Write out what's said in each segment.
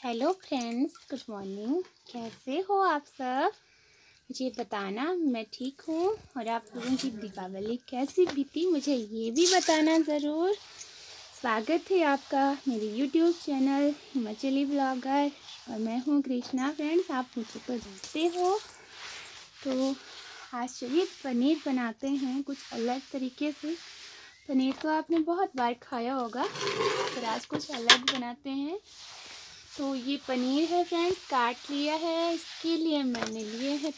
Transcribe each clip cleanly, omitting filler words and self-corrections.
Hello friends, good morning. कैसे हो आप सब? मुझे बताना। मैं ठीक हूँ। और आप लोगों की दीपावली कैसी बीती मुझे ये भी बताना ज़रूर। स्वागत है आपका मेरे यूट्यूब चैनल हिमाचली ब्लॉगर, और मैं हूँ कृष्णा। फ्रेंड्स, आप मुझे तो जानते हो। तो आज चलिए पनीर बनाते हैं कुछ अलग तरीके से। पनीर तो आपने बहुत बार खाया होगा, पर आज कुछ अलग बनाते हैं। तो ये पनीर है फ्रेंड्स, काट लिया है। इसके लिए मैंने लिए हैं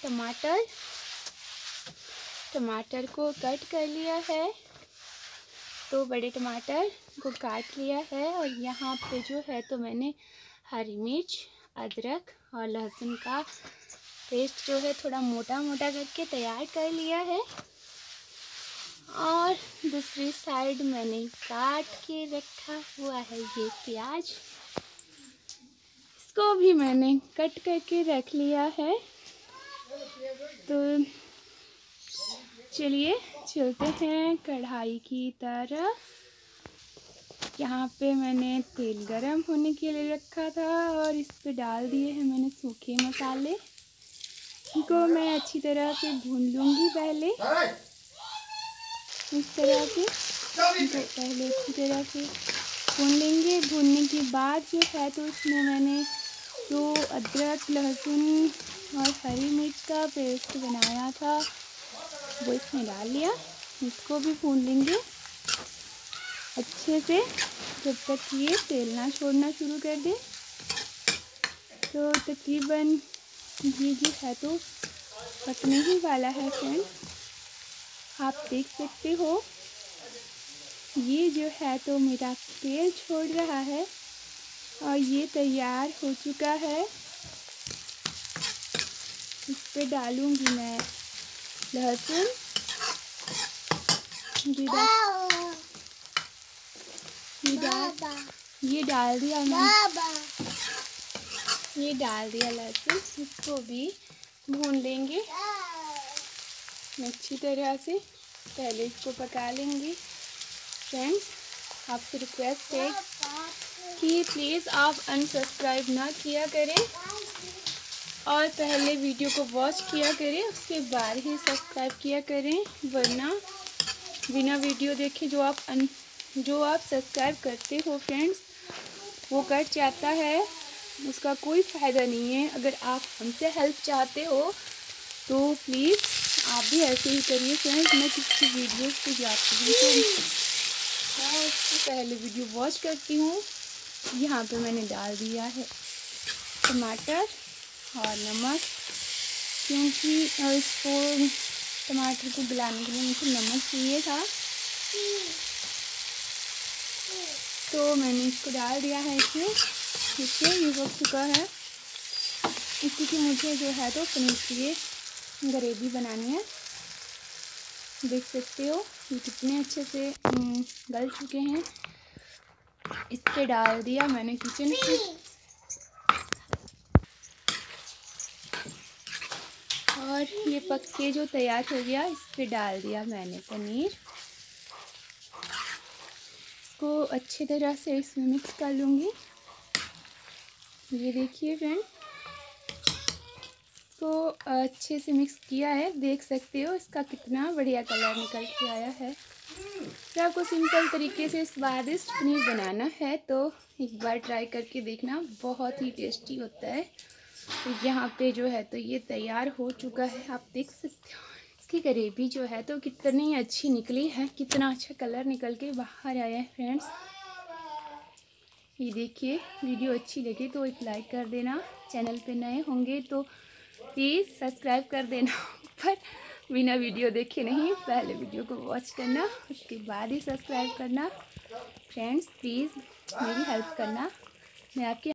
टमाटर को कट कर लिया है। 2 बड़े टमाटर को काट लिया है। और यहाँ पे जो है तो मैंने हरी मिर्च, अदरक और लहसुन का पेस्ट जो है थोड़ा मोटा मोटा करके तैयार कर लिया है। और दूसरी साइड मैंने काट के रखा हुआ है ये प्याज, इसको भी मैंने कट करके रख लिया है। तो चलिए चलते हैं कढ़ाई की तरफ। यहाँ पे मैंने तेल गरम होने के लिए रखा था और इस पे डाल दिए हैं मैंने सूखे मसाले। इनको मैं अच्छी तरह से भून लूँगी पहले। इस तरह से इनको पहले अच्छी तरह से भून लेंगे। भूनने के बाद जो है तो इसमें मैंने जो अदरक, लहसुन और हरी मिर्च का पेस्ट बनाया था वो इसमें डाल लिया। इसको भी भून लेंगे अच्छे से जब तक ये तेल ना छोड़ना शुरू कर दे। तो तकरीबन ये जो है तो पकने ही वाला है फ्रेंड्स। आप देख सकते हो ये जो है तो मेरा तेल छोड़ रहा है और ये तैयार हो चुका है। इस पे डालूंगी मैं लहसुन, ये डाल दिया मैंने, ये डाल दिया लहसुन। इसको भी भून लेंगे अच्छी तरह से। पहले इसको पका लेंगे। फ्रेंड्स, आपसे रिक्वेस्ट है कि प्लीज़ आप अनसब्सक्राइब ना किया करें और पहले वीडियो को वॉच किया करें, उसके बाद ही सब्सक्राइब किया करें। वरना बिना वीडियो देखे जो आप सब्सक्राइब करते हो फ्रेंड्स, वो कट जाता है। उसका कोई फ़ायदा नहीं है। अगर आप हमसे हेल्प चाहते हो तो प्लीज़ आप भी ऐसे ही करिए फ्रेंड्स। मैं किसी वीडियो पे जाती हूँ तो मैं उससे पहले वीडियो वॉच करती हूँ। यहाँ पे मैंने डाल दिया है टमाटर और नमक, क्योंकि इसको टमाटर को गलाने के लिए मुझे नमक चाहिए था। तो मैंने इसको डाल दिया है इसमें। देखिए ये हो चुका है। क्योंकि मुझे जो है तो पनीर की ये ग्रेवी बनानी है। देख सकते हो ये कितने अच्छे से गल चुके हैं। इस पे डाल दिया मैंने किचन की, और ये पक के जो तैयार हो गया इस पे डाल दिया मैंने पनीर। इसको अच्छी तरह से इसमें मिक्स कर लूँगी। ये देखिए फ्रेंड, इसको अच्छे से मिक्स किया है। देख सकते हो इसका कितना बढ़िया कलर निकल के आया है। तो आपको सिंपल तरीके से स्वादिष्ट पनीर बनाना है तो एक बार ट्राई करके देखना, बहुत ही टेस्टी होता है। तो यहाँ पे जो है तो ये तैयार हो चुका है। आप देख सकते हो इसकी ग्रेवी जो है तो कितनी अच्छी निकली है, कितना अच्छा कलर निकल के बाहर आया है फ्रेंड्स। ये देखिए, वीडियो अच्छी लगे तो एक लाइक कर देना। चैनल पे नए होंगे तो प्लीज़ सब्सक्राइब कर देना। पर बिना वीडियो देखे नहीं, पहले वीडियो को वॉच करना, उसके बाद ही सब्सक्राइब करना। फ्रेंड्स प्लीज़ मेरी हेल्प करना, मैं आपकी